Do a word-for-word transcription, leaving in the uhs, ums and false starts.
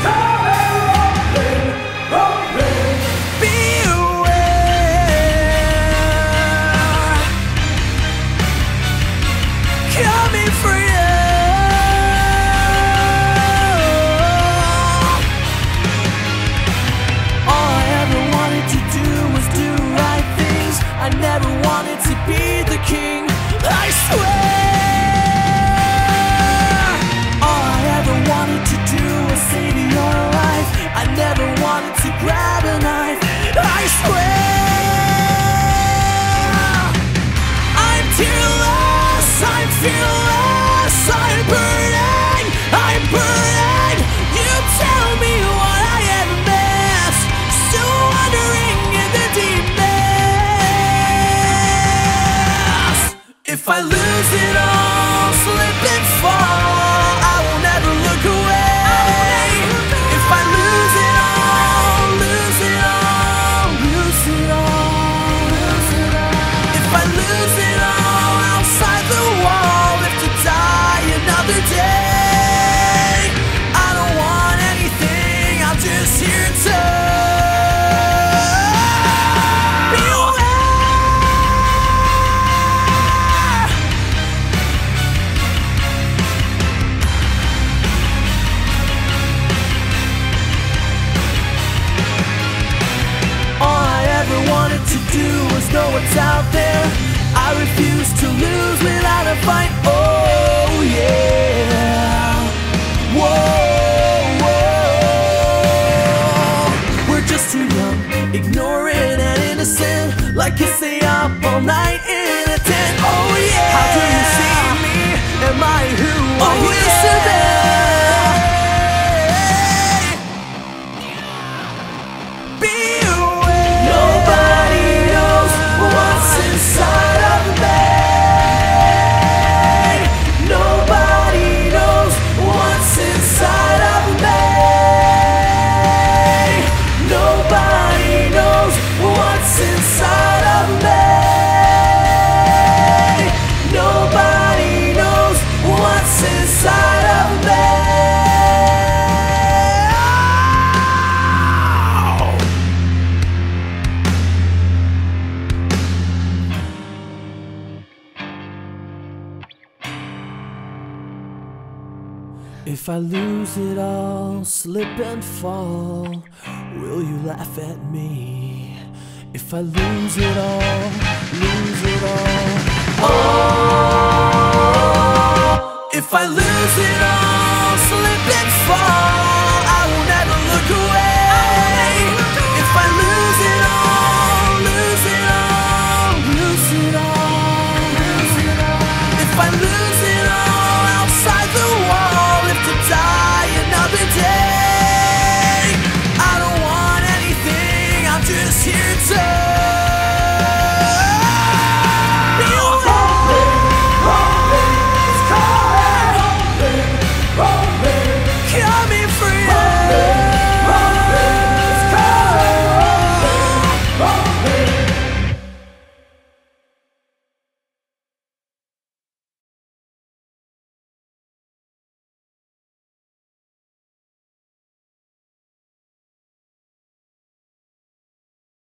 I never wanted to be the king, I swear. All I ever wanted to do was save your life. I never wanted to grab a knife, I swear. I'm tearless, I'm fearless, I'm burning, I'm burning. You tell me what I have missed, still wandering in the deep. If I lose it all, slip and fall, I will never look away. If I lose it all, lose it all, lose it all, lose it all. If I lose it all outside the wall, live to die another day. I don't want anything, I'm just here to know what's out there. I refuse to lose without a fight. Oh yeah. Whoa, whoa. We're just too young, ignorant and innocent, like you stay up all night in a tent. Oh yeah. How do you see me? Am I who I oh, used yeah. to be? If I lose it all, slip and fall, will you laugh at me? If I lose it all, lose it all, oh, if I lose it all.